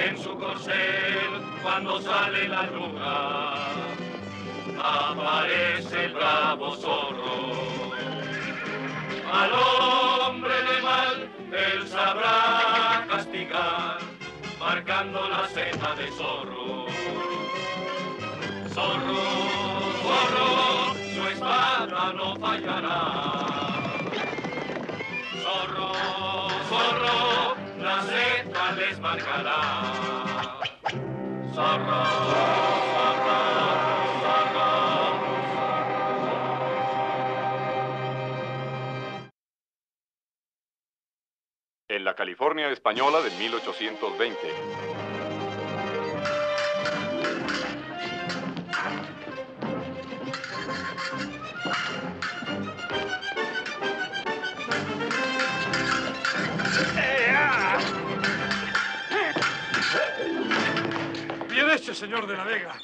en su corcel cuando sale la luna, aparece el bravo zorro. Al hombre de mal él sabrá castigar, marcando la senda de zorro. Zorro, zorro, su espada no fallará. Zorro, zorro, la seta les marcará. Zorro, zorro, zorro. En la California española de 1820. Bien hecho, señor de la Vega.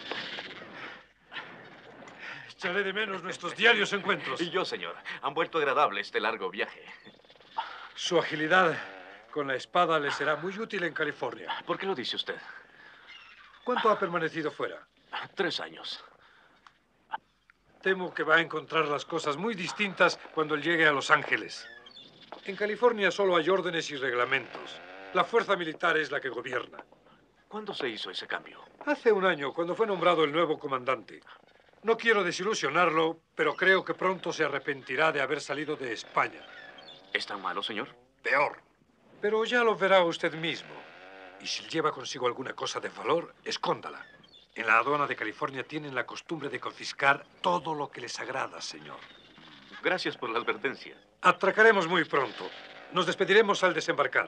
Echaré de menos nuestros diarios encuentros. Y yo, señor. Han vuelto agradable este largo viaje. Su agilidad con la espada le será muy útil en California. ¿Por qué lo dice usted? ¿Cuánto ha permanecido fuera? 3 años. Temo que va a encontrar las cosas muy distintas cuando él llegue a Los Ángeles. En California solo hay órdenes y reglamentos. La fuerza militar es la que gobierna. ¿Cuándo se hizo ese cambio? Hace un año, cuando fue nombrado el nuevo comandante. No quiero desilusionarlo, pero creo que pronto se arrepentirá de haber salido de España. ¿Es tan malo, señor? Peor. Pero ya lo verá usted mismo. Y si lleva consigo alguna cosa de valor, escóndala. En la aduana de California tienen la costumbre de confiscar todo lo que les agrada, señor. Gracias por la advertencia. Atracaremos muy pronto. Nos despediremos al desembarcar.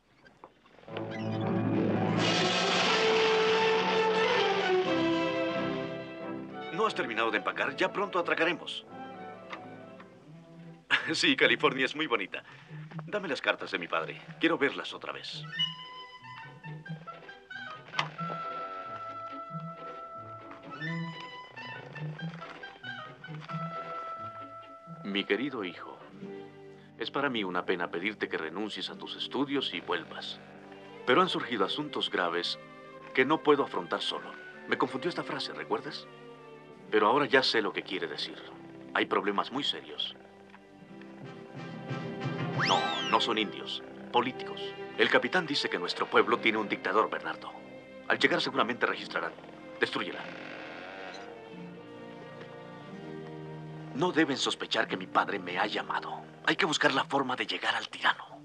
¿No has terminado de empacar? Ya pronto atracaremos. Sí, California es muy bonita. Dame las cartas de mi padre. Quiero verlas otra vez. Mi querido hijo, es para mí una pena pedirte que renuncies a tus estudios y vuelvas. Pero han surgido asuntos graves que no puedo afrontar solo. Me confundió esta frase, ¿recuerdas? Pero ahora ya sé lo que quiere decir. Hay problemas muy serios. No, no son indios, políticos. El capitán dice que nuestro pueblo tiene un dictador, Bernardo. Al llegar seguramente registrarán. Destrúyela. No deben sospechar que mi padre me ha llamado. Hay que buscar la forma de llegar al tirano.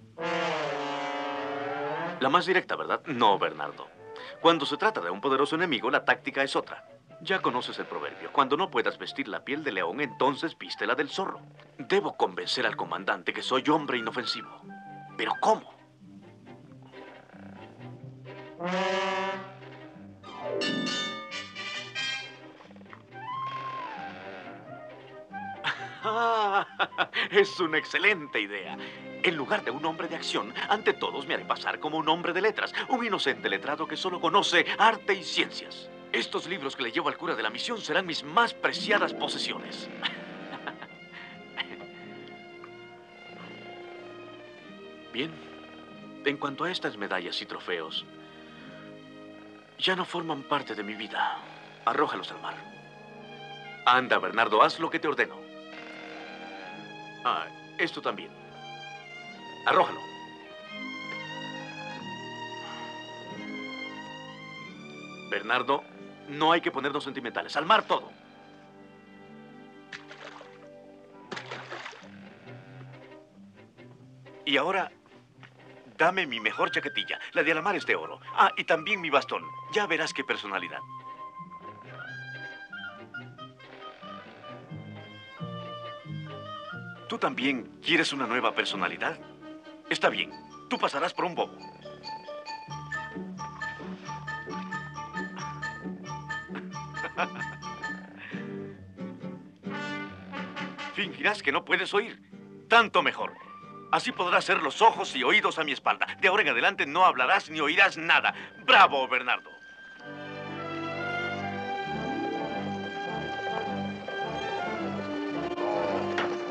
La más directa, ¿verdad? No, Bernardo. Cuando se trata de un poderoso enemigo, la táctica es otra. Ya conoces el proverbio. Cuando no puedas vestir la piel de león, entonces vístela del zorro. Debo convencer al comandante que soy hombre inofensivo. ¿Pero cómo? Es una excelente idea. En lugar de un hombre de acción, ante todos me haré pasar como un hombre de letras, un inocente letrado que solo conoce arte y ciencias. Estos libros que le llevo al cura de la misión serán mis más preciadas posesiones. Bien, en cuanto a estas medallas y trofeos, ya no forman parte de mi vida. Arrójalos al mar. Anda, Bernardo, haz lo que te ordeno. Ah, esto también. Arrójalo. Bernardo, no hay que ponernos sentimentales. Al mar todo. Y ahora, dame mi mejor chaquetilla. La de Alamar es de oro. Ah, y también mi bastón. Ya verás qué personalidad. ¿Tú también quieres una nueva personalidad? Está bien. Tú pasarás por un bobo. Fingirás que no puedes oír. Tanto mejor. Así podrás ser los ojos y oídos a mi espalda. De ahora en adelante no hablarás ni oirás nada. ¡Bravo, Bernardo!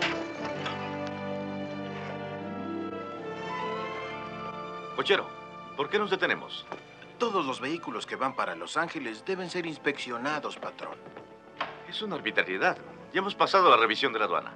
Cochero, ¿Por qué nos detenemos? Todos los vehículos que van para Los Ángeles deben ser inspeccionados, patrón. Es una arbitrariedad. Ya hemos pasado la revisión de la aduana.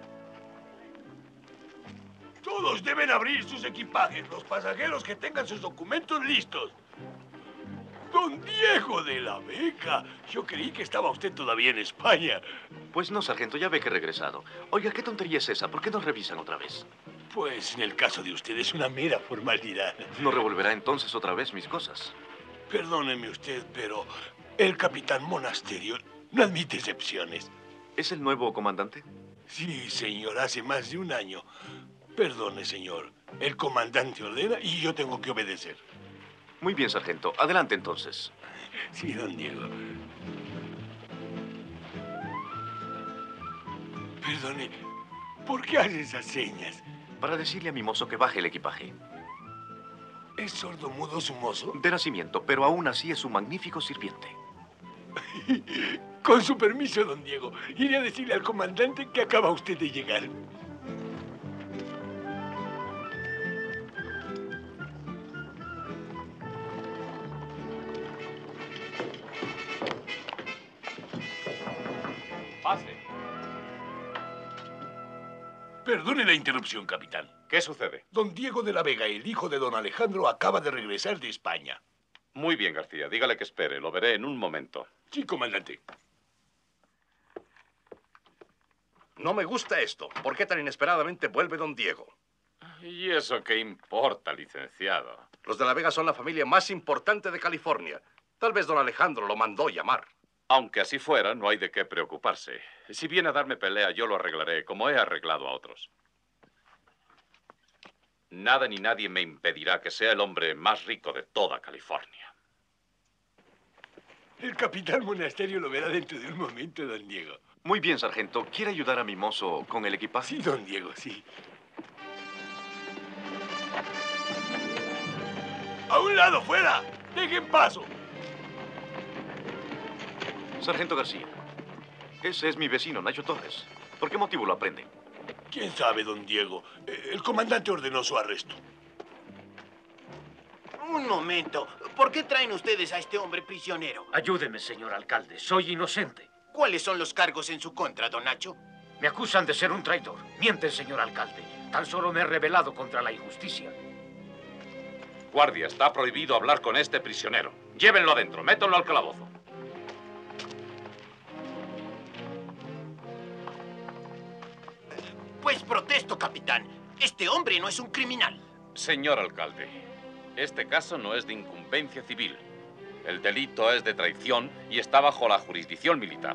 Todos deben abrir sus equipajes, los pasajeros que tengan sus documentos listos. Don Diego de la Vega. Yo creí que estaba usted todavía en España. Pues no, sargento, ya ve que he regresado. Oiga, ¿qué tontería es esa? ¿Por qué nos revisan otra vez? Pues en el caso de usted es una mera formalidad. ¿No revolverá entonces otra vez mis cosas? Perdóneme usted, pero el capitán Monasterio no admite excepciones. ¿Es el nuevo comandante? Sí, señor, hace más de un año. Perdone, señor. El comandante ordena y yo tengo que obedecer. Muy bien, sargento. Adelante, entonces. Sí, don Diego. Perdone, ¿por qué hace esas señas? Para decirle a mi mozo que baje el equipaje. ¿Es sordomudo su mozo? De nacimiento, pero aún así es un magnífico sirviente. Con su permiso, don Diego, iré a decirle al comandante que acaba usted de llegar. Pase. Perdone la interrupción, capitán. ¿Qué sucede? Don Diego de la Vega, el hijo de don Alejandro, acaba de regresar de España. Muy bien, García. Dígale que espere. Lo veré en un momento. Sí, comandante. No me gusta esto. ¿Por qué tan inesperadamente vuelve don Diego? ¿Y eso qué importa, licenciado? Los de la Vega son la familia más importante de California. Tal vez don Alejandro lo mandó llamar. Aunque así fuera, no hay de qué preocuparse. Si viene a darme pelea, yo lo arreglaré, como he arreglado a otros. Nada ni nadie me impedirá que sea el hombre más rico de toda California. El capitán Monasterio lo verá dentro de un momento, don Diego. Muy bien, sargento. ¿Quiere ayudar a mi mozo con el equipaje? Sí, don Diego, sí. ¡A un lado, fuera! ¡Dejen paso! Sargento García, ese es mi vecino, Nacho Torres. ¿Por qué motivo lo aprende? ¿Quién sabe, don Diego? El comandante ordenó su arresto. Un momento. ¿Por qué traen ustedes a este hombre prisionero? Ayúdeme, señor alcalde. Soy inocente. ¿Cuáles son los cargos en su contra, don Nacho? Me acusan de ser un traidor. Miente, señor alcalde. Tan solo me he rebelado contra la injusticia. Guardia, está prohibido hablar con este prisionero. Llévenlo adentro, métanlo al calabozo. Pues protesto, capitán. Este hombre no es un criminal. Señor alcalde, este caso no es de incumbencia civil. El delito es de traición y está bajo la jurisdicción militar.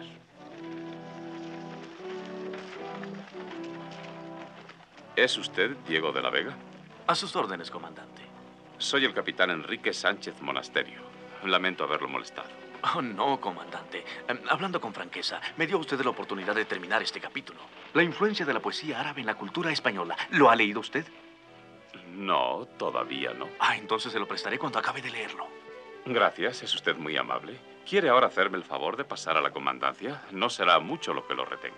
¿Es usted Diego de la Vega? A sus órdenes, comandante. Soy el capitán Enrique Sánchez Monasterio. Lamento haberlo molestado. Oh, no, comandante. Hablando con franqueza, me dio usted la oportunidad de terminar este capítulo. La influencia de la poesía árabe en la cultura española. ¿Lo ha leído usted? No, todavía no. Ah, entonces se lo prestaré cuando acabe de leerlo. Gracias, es usted muy amable. ¿Quiere ahora hacerme el favor de pasar a la comandancia? No será mucho lo que lo retenga.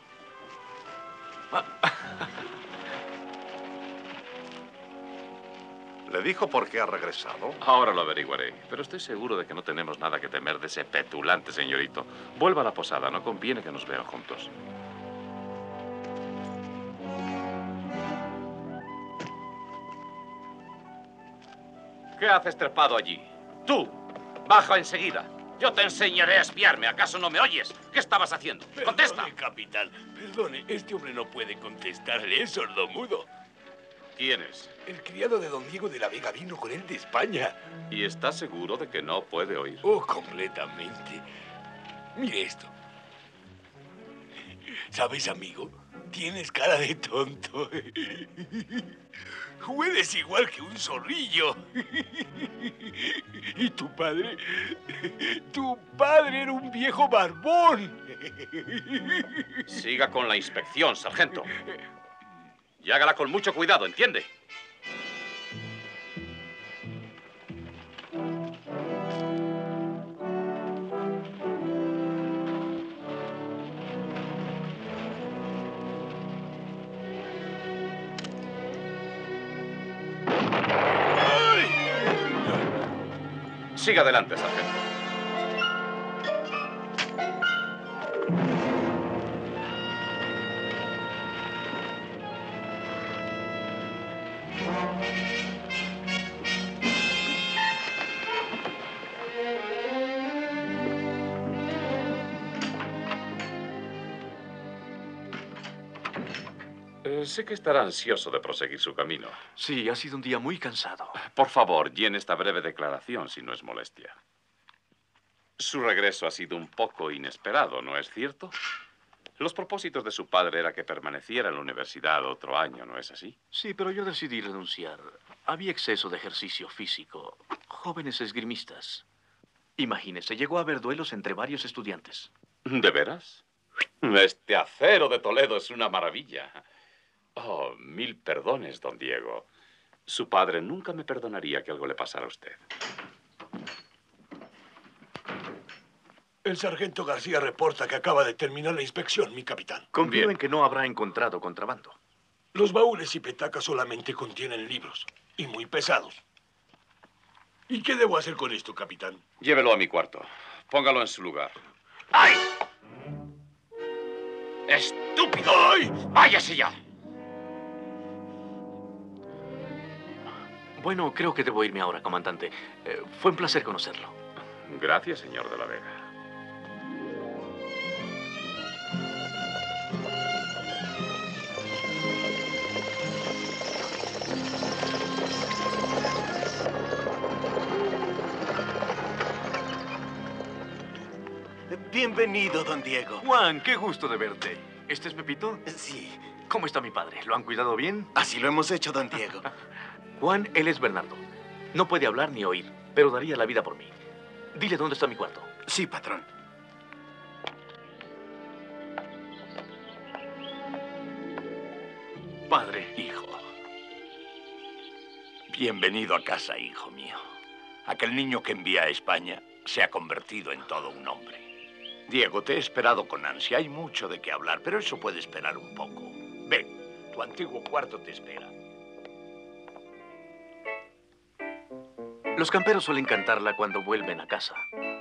¿Le dijo por qué ha regresado? Ahora lo averiguaré, pero estoy seguro de que no tenemos nada que temer de ese petulante señorito. Vuelva a la posada, no conviene que nos vean juntos. ¿Qué haces trepado allí? ¡Tú! ¡Baja enseguida! Yo te enseñaré a espiarme. ¿Acaso no me oyes? ¿Qué estabas haciendo? ¡Contesta! Perdone, capitán. Perdone, este hombre no puede contestarle. Es sordomudo. ¿Quién es? El criado de don Diego de la Vega vino con él de España. ¿Y estás seguro de que no puede oír? Oh, completamente. Mire esto. ¿Sabes, amigo? Tienes cara de tonto. Hueles igual que un zorrillo. ¿Y tu padre? Tu padre era un viejo barbón. Siga con la inspección, sargento. Y hágala con mucho cuidado, ¿entiende? Siga adelante, sargento. Sé que estará ansioso de proseguir su camino. Sí, ha sido un día muy cansado. Por favor, llene esta breve declaración si no es molestia. Su regreso ha sido un poco inesperado, ¿no es cierto? Los propósitos de su padre era que permaneciera en la universidad otro año, ¿no es así? Sí, pero yo decidí renunciar. Había exceso de ejercicio físico. Jóvenes esgrimistas. Imagínese, llegó a haber duelos entre varios estudiantes. ¿De veras? Este acero de Toledo es una maravilla. Oh, 1000 perdones, don Diego. Su padre nunca me perdonaría que algo le pasara a usted. El sargento García reporta que acaba de terminar la inspección, mi capitán. Confío Bien. en que no habrá encontrado contrabando. Los baúles y petacas solamente contienen libros, y muy pesados. ¿Y qué debo hacer con esto, capitán? Llévelo a mi cuarto. Póngalo en su lugar. ¡Ay! ¡Estúpido! ¡Ay! ¡Váyase ya! Bueno, creo que debo irme ahora, comandante. Fue un placer conocerlo. Gracias, señor de la Vega. Bienvenido, don Diego. Juan, qué gusto de verte. ¿Este es Pepito? Sí, ¿Cómo está mi padre? ¿Lo han cuidado bien? así lo hemos hecho, don Diego. Juan, él es Bernardo. No puede hablar ni oír, pero daría la vida por mí. Dile dónde está mi cuarto. Sí, patrón. Padre. Hijo. Bienvenido a casa, hijo mío. Aquel niño que envía a España se ha convertido en todo un hombre. Diego, te he esperado con ansia. Hay mucho de qué hablar, pero eso puede esperar un poco. Ven, tu antiguo cuarto te espera. Los camperos suelen cantarla cuando vuelven a casa.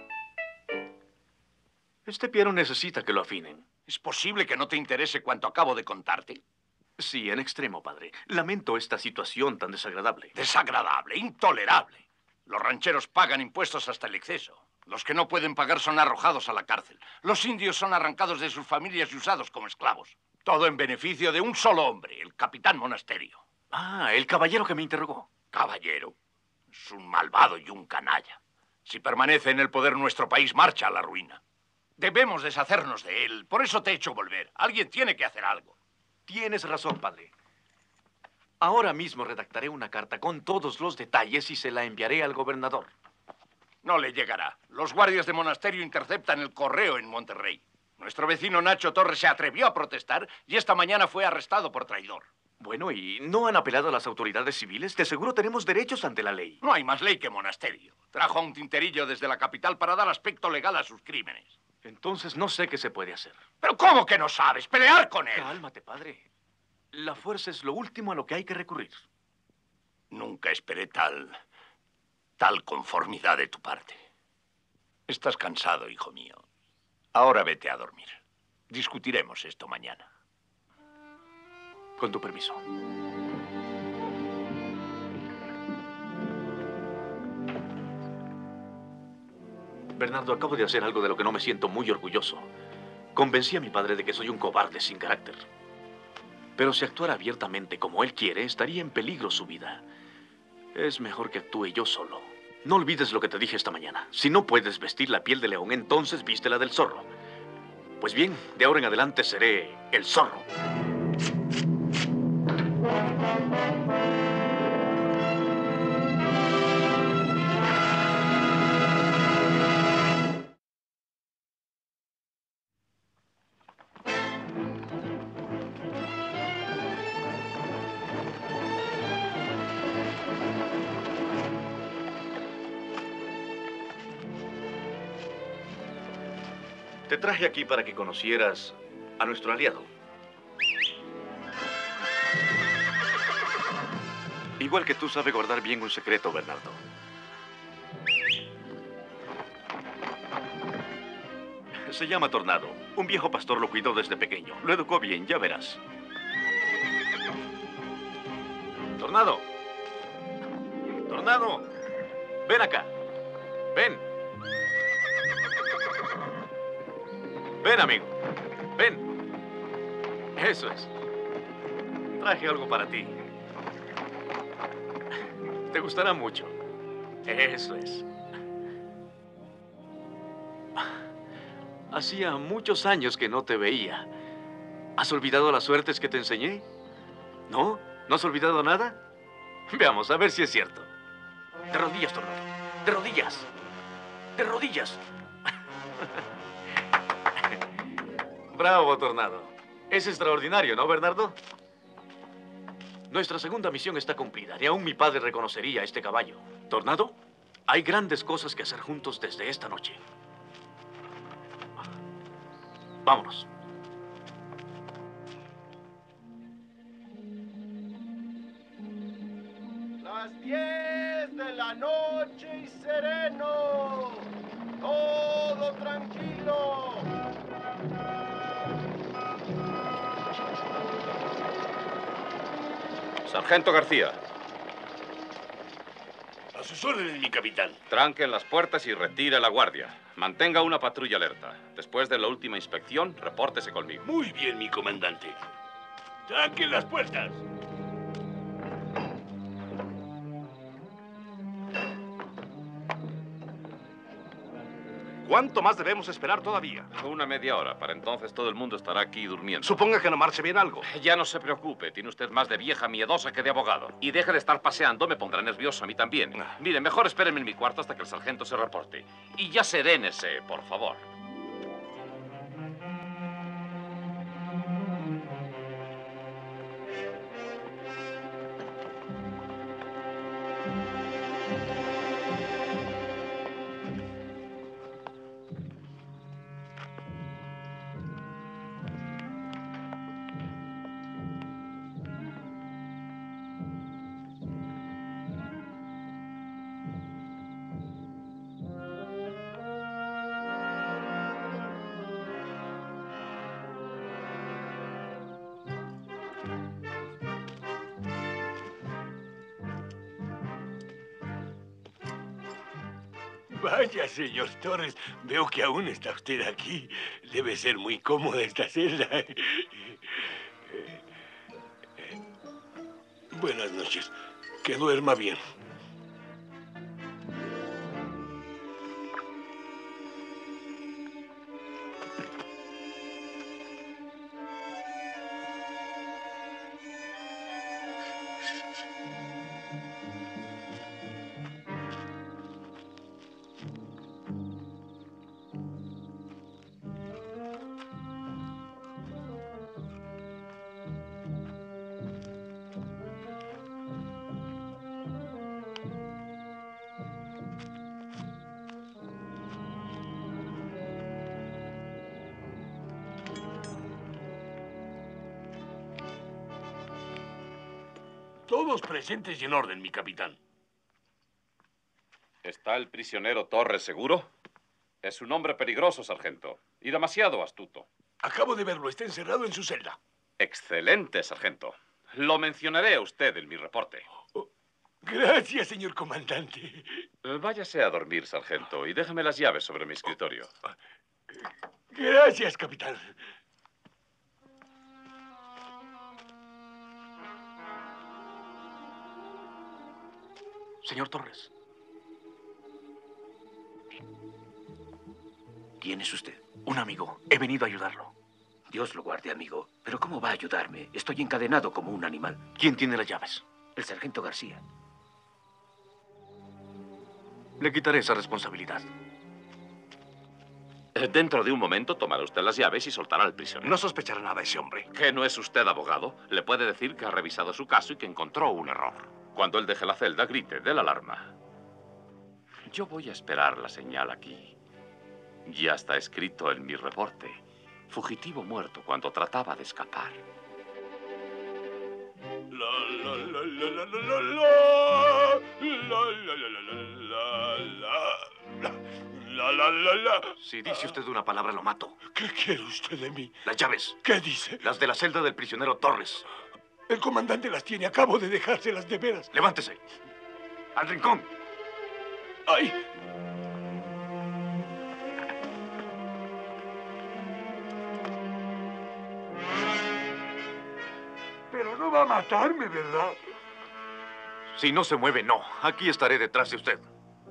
Este piano necesita que lo afinen. ¿Es posible que no te interese cuanto acabo de contarte? Sí, en extremo, padre. Lamento esta situación tan desagradable. Desagradable, intolerable. Los rancheros pagan impuestos hasta el exceso. Los que no pueden pagar son arrojados a la cárcel. Los indios son arrancados de sus familias y usados como esclavos. Todo en beneficio de un solo hombre, el capitán Monasterio. Ah, el caballero que me interrogó. Caballero, es un malvado y un canalla. Si permanece en el poder, nuestro país marcha a la ruina. Debemos deshacernos de él. Por eso te he hecho volver. Alguien tiene que hacer algo. Tienes razón, padre. Ahora mismo redactaré una carta con todos los detalles y se la enviaré al gobernador. No le llegará. Los guardias de Monasterio interceptan el correo en Monterrey. Nuestro vecino Nacho Torres se atrevió a protestar y esta mañana fue arrestado por traidor. Bueno, ¿y no han apelado a las autoridades civiles? De seguro tenemos derechos ante la ley. No hay más ley que Monasterio. Trajo a un tinterillo desde la capital para dar aspecto legal a sus crímenes. Entonces no sé qué se puede hacer. ¿Pero cómo que no sabes? ¡Pelear con él! Cálmate, padre. La fuerza es lo último a lo que hay que recurrir. Nunca esperé tal conformidad de tu parte. Estás cansado, hijo mío. Ahora vete a dormir. Discutiremos esto mañana. Con tu permiso. Bernardo, acabo de hacer algo de lo que no me siento muy orgulloso. Convencí a mi padre de que soy un cobarde sin carácter. Pero si actuara abiertamente como él quiere, estaría en peligro su vida. Es mejor que actúe yo solo. No olvides lo que te dije esta mañana. Si no puedes vestir la piel de león, entonces vístela del zorro. Pues bien, de ahora en adelante seré el zorro. Te traje aquí para que conocieras a nuestro aliado. Igual que tú, sabe guardar bien un secreto, Bernardo. Se llama Tornado. Un viejo pastor lo cuidó desde pequeño. Lo educó bien, ya verás. Tornado. Tornado. Ven acá. Ven. Ven, amigo. Ven. Eso es. Traje algo para ti. Te gustará mucho. Eso es. Hacía muchos años que no te veía. ¿Has olvidado las suertes que te enseñé? ¿No? ¿No has olvidado nada? Veamos, a ver si es cierto. De rodillas, Tornado. De rodillas. De rodillas. Bravo, Tornado. Es extraordinario, ¿no, Bernardo? Nuestra segunda misión está cumplida. Ni aún mi padre reconocería a este caballo. Tornado, hay grandes cosas que hacer juntos desde esta noche. Vámonos. Las 10 de la noche y sereno. Todo tranquilo. Sargento García. A sus órdenes, mi capitán. Tranquen las puertas y retire la guardia. Mantenga una patrulla alerta. Después de la última inspección, repórtese conmigo. Muy bien, mi comandante. ¡Tranquen las puertas! ¿Cuánto más debemos esperar todavía? Una media hora. Para entonces todo el mundo estará aquí durmiendo. Suponga que no marche bien algo. Ya no se preocupe. Tiene usted más de vieja miedosa que de abogado. Y deje de estar paseando. Me pondrá nervioso a mí también. Mire, mejor espérenme en mi cuarto hasta que el sargento se reporte. Y ya serénese, por favor. Vaya, señor Torres, veo que aún está usted aquí. Debe ser muy cómoda esta celda. Buenas noches. Que duerma bien. Todos presentes y en orden, mi capitán. ¿Está el prisionero Torres seguro? Es un hombre peligroso, sargento. Y demasiado astuto. Acabo de verlo. Está encerrado en su celda. Excelente, sargento. Lo mencionaré a usted en mi reporte. Gracias, señor comandante. Váyase a dormir, sargento, y déjeme las llaves sobre mi escritorio. Gracias, capitán. Señor Torres. ¿Quién es usted? Un amigo. He venido a ayudarlo. Dios lo guarde, amigo. Pero ¿cómo va a ayudarme? Estoy encadenado como un animal. ¿Quién tiene las llaves? El sargento García. Le quitaré esa responsabilidad. Dentro de un momento tomará usted las llaves y soltará al prisionero. No sospechará nada ese hombre. ¿Que no es usted abogado? Le puede decir que ha revisado su caso y que encontró un error. Cuando él deje la celda, grite, dé la alarma. Yo voy a esperar la señal aquí. Ya está escrito en mi reporte. Fugitivo muerto cuando trataba de escapar. Si dice usted una palabra, lo mato. ¿Qué quiere usted de mí? Las llaves. ¿Qué dice? Las de la celda del prisionero Torres. El comandante las tiene. Acabo de dejárselas de veras. Levántese. Al rincón. ¡Ay! Pero no va a matarme, ¿verdad? Si no se mueve, no. Aquí estaré detrás de usted.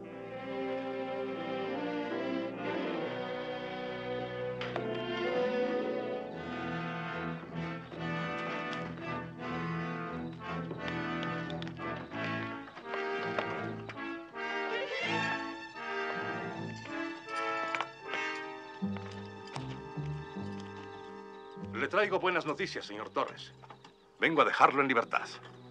Le traigo buenas noticias, señor Torres. Vengo a dejarlo en libertad.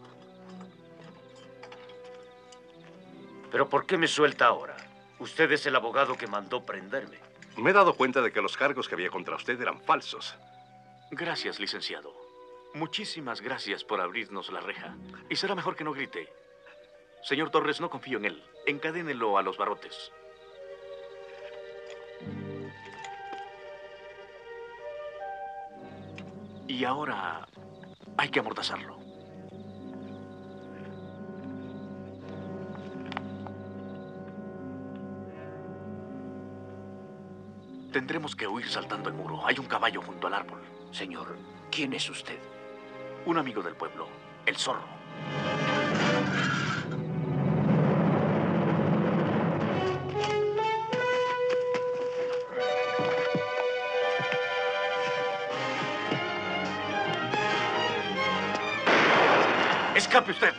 ¿Pero por qué me suelta ahora? Usted es el abogado que mandó prenderme. Me he dado cuenta de que los cargos que había contra usted eran falsos. Gracias, licenciado. Muchísimas gracias por abrirnos la reja. Y será mejor que no grite. Señor Torres, no confío en él. Encadénelo a los barrotes. Y ahora hay que amordazarlo. Tendremos que huir saltando el muro. Hay un caballo junto al árbol. Señor, ¿quién es usted? Un amigo del pueblo, el zorro. ¡Escape usted!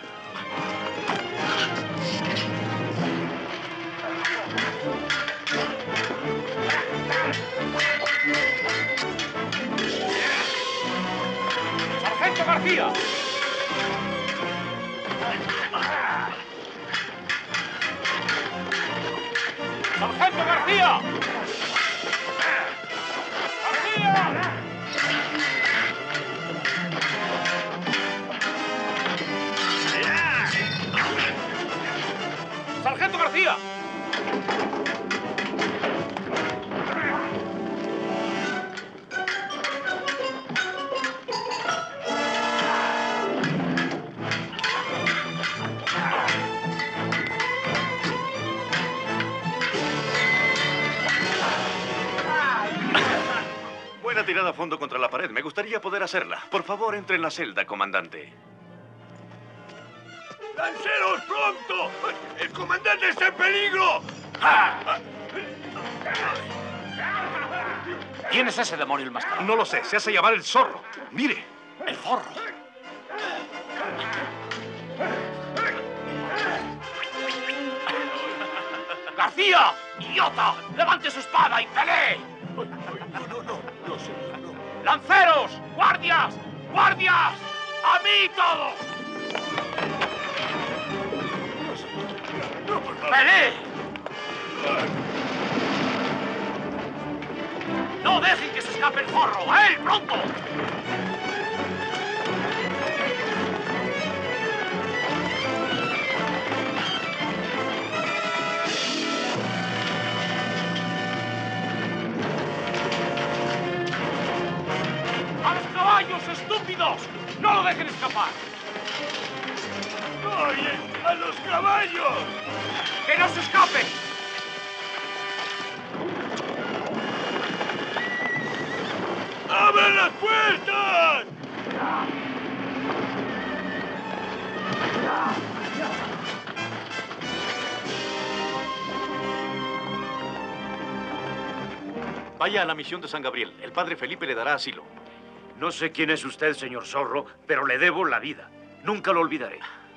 ¡Sargento García! ¡Sargento García! ¡García! ¡Sargento García! Buena tirada a fondo contra la pared. Me gustaría poder hacerla. Por favor, entre en la celda, comandante. ¡Lanceros, pronto! ¡El comandante está en peligro! ¿Quién es ese demonio enmascarado? No lo sé, se hace llamar el zorro. Mire. El zorro. ¡García! ¡Idiota! ¡Levante su espada y pelee! No, señor, no. ¡Lanceros! ¡Guardias! ¡Guardias! ¡A mí todos! ¡Pelee! ¡No dejen que se escape el zorro! ¡A él, pronto! ¡A los caballos, estúpidos! ¡No lo dejen escapar! ¡Oye! ¡A los caballos! ¡Que no se escapen! ¡Abran las puertas! Vaya a la misión de San Gabriel. El padre Felipe le dará asilo. No sé quién es usted, señor Zorro, pero le debo la vida. Nunca lo olvidaré.